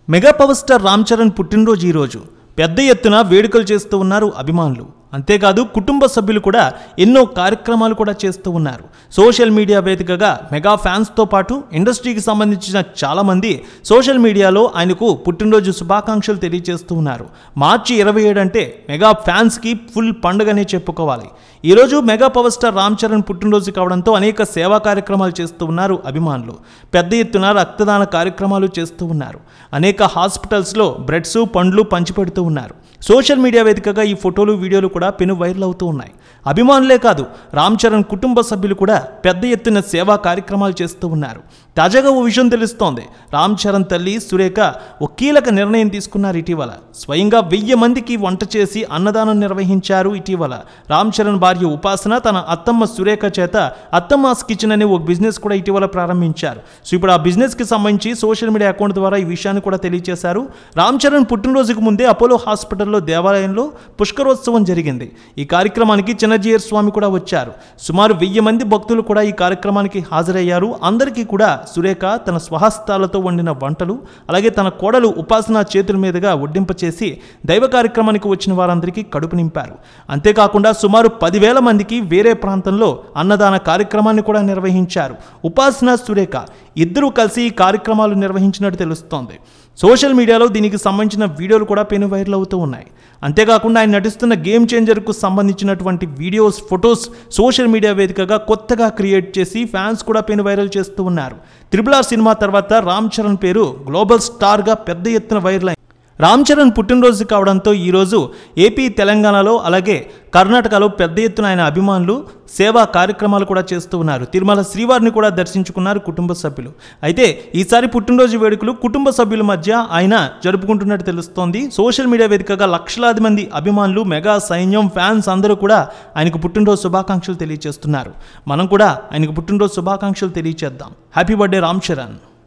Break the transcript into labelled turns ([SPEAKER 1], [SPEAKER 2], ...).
[SPEAKER 1] Mega power star Ram Charan పుట్టినరోజు ఈ రోజు పెద్ద ఎత్తున వేడుకలు చేస్తూ ఉన్నారు అభిమానులు. అంతేకాదు కుటుంబ సభ్యులు కూడా ఎన్నో కార్యక్రమాలు కూడా చేస్తూ ఉన్నారు. సోషల్ మీడియా వేదికగా మెగా ఫ్యాన్స్తో పాటు ఇండస్ట్రీకి సంబంధించిన చాలామంది సోషల్ మీడియాలో ఆయనకు పుట్టినరోజు శుభాకాంక్షలు తెలియజేస్తూ ఉన్నారు. మార్చి 27 అంటే మెగా ఫ్యాన్స్కి ఫుల్ పండుగనే చెప్పుకోవాలి. ఈరోజు mega power star Ram Charan పుట్టినరోజు కావడంతో అనేక సేవా కార్యక్రమాలు చేస్తూ ఉన్నారు అభిమానులు. పెద్ద ఎత్తున రక్తదాన కార్యక్రమాలు చేస్తూ ఉన్నారు. అనేక హాస్పిటల్స్లో బ్రెడ్స్ పండ్లు పంచిపెడుతూ ఉన్నారు. సోషల్ మీడియా వేదికగా ఈ ఫోటోలు వీడియోలు కూడా పెను వైరల్ అవుతూ ఉన్నాయి. అభిమానులే కాదు, రామ్ చరణ్ కుటుంబ సభ్యులు కూడా పెద్ద ఎత్తున సేవా కార్యక్రమాలు చేస్తూ ఉన్నారు. తాజాగా ఓ విషయం తెలుస్తోంది. రామ్ చరణ్ తల్లి సురేఖ ఒక కీలక నిర్ణయం తీసుకున్నారు ఇటీవల. స్వయంగా 1000 మందికి వంట చేసి అన్నదానం నిర్వహించారు ఇటీవల. రామ్ చరణ్ భార్య ఉపాసన తన అత్తమ్మ సురేఖ చేత అత్తమ్మాస్ కిచెన్ అనే ఒక బిజినెస్ కూడా ఇటీవల ప్రారంభించారు. సో ఇప్పుడు ఆ బిజినెస్కి సంబంధించి సోషల్ మీడియా అకౌంట్ ద్వారా ఈ విషయాన్ని కూడా తెలియజేశారు. రామ్ చరణ్ పుట్టినరోజుకు ముందే అపోలో హాస్పిటల్లో దేవాలయంలో పుష్కరోత్సవం జరిగింది. ఈ కార్యక్రమానికి చిన్నజీయర్ స్వామి కూడా వచ్చారు. సుమారు 1000 మంది భక్తులు కూడా ఈ కార్యక్రమానికి హాజరయ్యారు. అందరికీ కూడా సురేఖ తన స్వహస్తాలతో వండిన వంటలు, అలాగే తన కోడలు ఉపాసన చేతుల మీదుగా వడ్డింపచేసి దైవ కార్యక్రమానికి వచ్చిన వారందరికీ కడుపు నింపారు. అంతేకాకుండా సుమారు 10,000 మందికి వేరే ప్రాంతంలో అన్నదాన కార్యక్రమాన్ని కూడా నిర్వహించారు. ఉపాసన సురేఖ ఇద్దరూ కలిసి ఈ కార్యక్రమాలు నిర్వహించినట్టు తెలుస్తోంది. సోషల్ మీడియాలో దీనికి సంబంధించిన వీడియోలు కూడా పెను వైరల్ అవుతూ ఉన్నాయి. అంతేకాకుండా ఆయన నటిస్తున్న గేమ్ చేంజర్కు సంబంధించినటువంటి వీడియోస్, ఫొటోస్ సోషల్ మీడియా వేదికగా కొత్తగా క్రియేట్ చేసి ఫ్యాన్స్ కూడా పెను వైరల్ చేస్తూ ఉన్నారు. RRR సినిమా తర్వాత రామ్ చరణ్ పేరు గ్లోబల్ స్టార్గా పెద్ద ఎత్తున వైరల్ అయింది. రామ్ చరణ్ పుట్టినరోజు కావడంతో ఈరోజు ఏపీ, తెలంగాణలో అలాగే కర్ణాటకలో పెద్ద ఎత్తున ఆయన అభిమానులు సేవా కార్యక్రమాలు కూడా చేస్తూ ఉన్నారు. తిరుమల శ్రీవారిని కూడా దర్శించుకున్నారు కుటుంబ సభ్యులు. అయితే ఈసారి పుట్టినరోజు వేడుకలు కుటుంబ సభ్యుల మధ్య ఆయన జరుపుకుంటున్నట్టు తెలుస్తోంది. సోషల్ మీడియా వేదికగా లక్షలాది మంది అభిమానులు, మెగా సైన్యం, ఫ్యాన్స్ అందరూ కూడా ఆయనకు పుట్టినరోజు శుభాకాంక్షలు తెలియజేస్తున్నారు. మనం కూడా ఆయనకు పుట్టినరోజు శుభాకాంక్షలు తెలియజేద్దాం. Happy birthday Ram Charan.